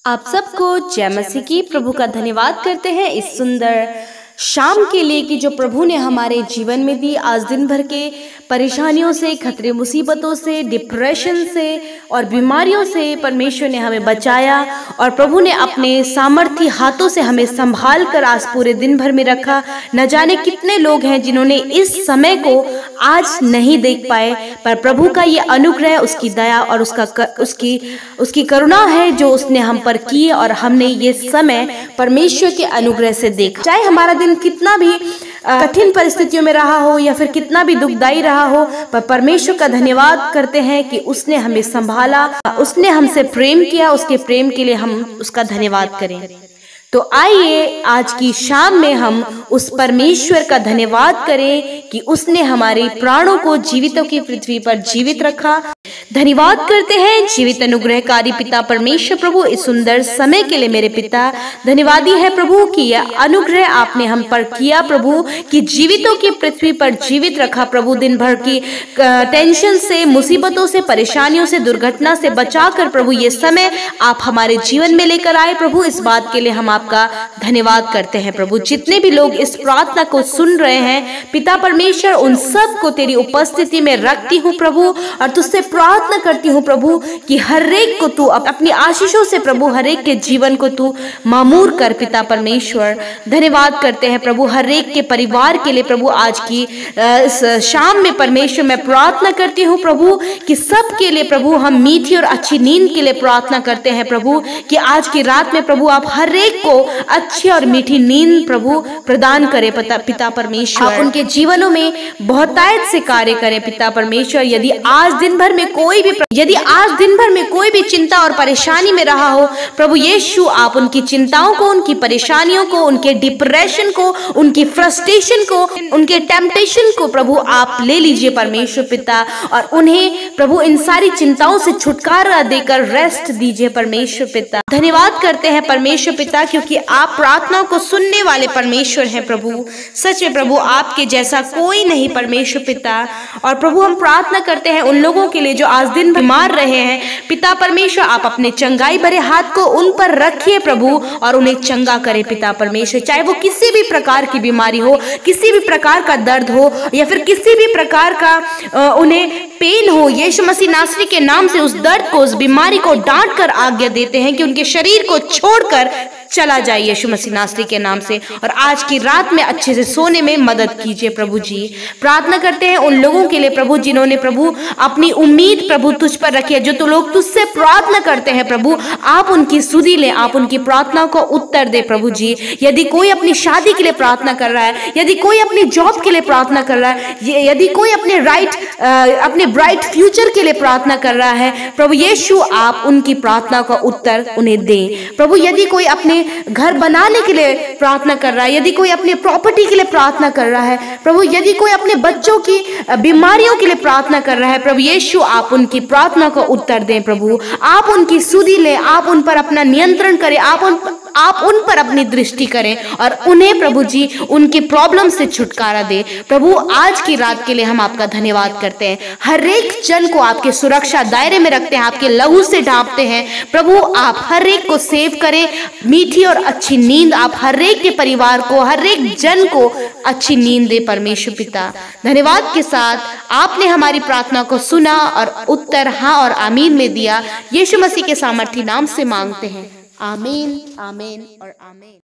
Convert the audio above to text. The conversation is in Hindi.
आप सबको जय मसीह की। प्रभु का धन्यवाद करते हैं इस सुंदर शाम के लिए कि जो प्रभु ने हमारे जीवन में दी। आज दिन भर के परेशानियों से, खतरे मुसीबतों से, डिप्रेशन से और बीमारियों से परमेश्वर ने हमें बचाया और प्रभु ने अपने सामर्थी हाथों से हमें संभाल कर आज पूरे दिन भर में रखा। न जाने कितने लोग हैं जिन्होंने इस समय को आज नहीं देख पाए, पर प्रभु का ये अनुग्रह, उसकी दया और उसकी करुणा है जो उसने हम पर की और हमने ये समय परमेश्वर के अनुग्रह से देखा। चाहे हमारा दिन कितना भी कठिन परिस्थितियों में रहा हो या फिर कितना भी दुखदाई रहा हो, पर परमेश्वर का धन्यवाद करते हैं कि उसने हमें संभाला, उसने हमसे प्रेम किया। उसके प्रेम के लिए हम उसका धन्यवाद करें। तो आइए आज की शाम में हम उस परमेश्वर का धन्यवाद करें कि उसने हमारे प्राणों को जीवितों की पृथ्वी पर जीवित रखा। धन्यवाद करते हैं जीवित अनुग्रहकारी पिता परमेश्वर प्रभु, इस सुंदर समय के लिए मेरे पिता। धन्यवादी है प्रभु कि यह अनुग्रह आपने हम पर किया प्रभु, कि जीवितों की पृथ्वी पर जीवित रखा प्रभु। दिन भर की टेंशन से, मुसीबतों से, परेशानियों से, दुर्घटना से बचाकर प्रभु ये समय आप हमारे जीवन में लेकर आए प्रभु। इस बात के लिए हम आपका धन्यवाद करते हैं प्रभु। जितने भी लोग इस प्रार्थना को सुन रहे हैं पिता परमेश्वर, उन सब को तेरी उपस्थिति में रखती हूँ प्रभु और तुझसे प्रार्थना करती हूँ प्रभु कि हर एक को तू अपनी आशीषों से प्रभु, हर एक के जीवन को तू मामूर कर पिता परमेश्वर। धन्यवाद करते हैं प्रभु हर एक के परिवार के लिए प्रभु। आज की इस शाम में परमेश्वर मैं प्रार्थना करती हूँ प्रभु कि सब के लिए प्रभु हम मीठी और अच्छी नींद के लिए प्रार्थना करते हैं प्रभु, कि आज की रात में प्रभु आप हर एक को अच्छी और मीठी नींद प्रभु प्रदान करें पिता परमेश्वर। आप उनके जीवनों में बहुतायत से कार्य करें पिता परमेश्वर। यदि आज दिन भर में कोई भी चिंता और परेशानी में रहा हो प्रभु यीशु, आप उनकी चिंताओं को, उनकी परेशानियों को, उनके डिप्रेशन को, उनकी फ्रस्ट्रेशन को, उनके टेम्पटेशन को प्रभु आप ले लीजिए परमेश्वर पिता, और उन्हें प्रभु इन सारी चिंताओं से छुटकारा देकर रेस्ट दीजिए परमेश्वर पिता। धन्यवाद करते हैं परमेश्वर पिता क्योंकि आप प्रार्थनाओं को सुनने वाले परमेश्वर हैं प्रभु। सच में प्रभु आपके जैसा कोई नहीं परमेश्वर पिता। और प्रभु हम प्रार्थना करते हैं उन लोगों के लिए जो आज दिन बीमार रहे हैं पिता परमेश्वर, आप अपने चंगाई भरे हाथ को उन पर रखिए प्रभु और उन्हें चंगा करे पिता परमेश्वर। चाहे वो किसी भी प्रकार की बीमारी हो, किसी भी प्रकार का दर्द हो या फिर किसी भी प्रकार का उन्हें पेन हो, यीशु मसीह नासरी के नाम से उस दर्द को, उस बीमारी को डांट कर आज्ञा देते हैं कि उनके शरीर को छोड़कर चला जाए यीशु मसीह नासरी के नाम से। और आज की रात में अच्छे से सोने में मदद कीजिए प्रभु जी। प्रार्थना करते हैं उन लोगों के लिए प्रभु जिन्होंने प्रभु अपनी उम्मीद प्रभु तुझ पर रखी है, जो तो लोग तुझसे प्रार्थना करते हैं प्रभु, आप उनकी सुधि लें, आप उनकी प्रार्थनाओं को उत्तर दे प्रभु जी। यदि कोई अपनी शादी के लिए प्रार्थना कर रहा है, यदि कोई अपनी जॉब के लिए प्रार्थना कर रहा है, यदि कोई अपने ब्राइट फ्यूचर के लिए प्रार्थना कर रहा है प्रभु यीशु, आप उनकी प्रार्थना का उत्तर उन्हें दें प्रभु। यदि कोई अपने घर बनाने के लिए प्रार्थना कर रहा है, यदि कोई अपने प्रॉपर्टी के लिए प्रार्थना कर रहा है प्रभु, यदि कोई अपने बच्चों की बीमारियों के लिए प्रार्थना कर रहा है प्रभु यीशु, आप उनकी प्रार्थना को उत्तर दें प्रभु। आप उनकी सुधि लें, आप उन पर अपना नियंत्रण करें, आप उन पर अपनी दृष्टि करें और उन्हें प्रभु जी उनकी प्रॉब्लम से छुटकारा दे प्रभु। आज की रात के लिए हम आपका धन्यवाद करते हैं। हर एक जन को आपके सुरक्षा दायरे में रखते हैं, आपके लहू से ढांपते हैं प्रभु। आप हर एक को सेव करें, मीठी और अच्छी नींद आप हर एक के परिवार को, हर एक जन को अच्छी नींद दे परमेश्वर पिता। धन्यवाद के साथ आपने हमारी प्रार्थना को सुना और उत्तर हाँ और आमीन में दिया। यीशु मसीह के सामर्थी नाम से मांगते हैं, आमीन, आमीन और आमीन।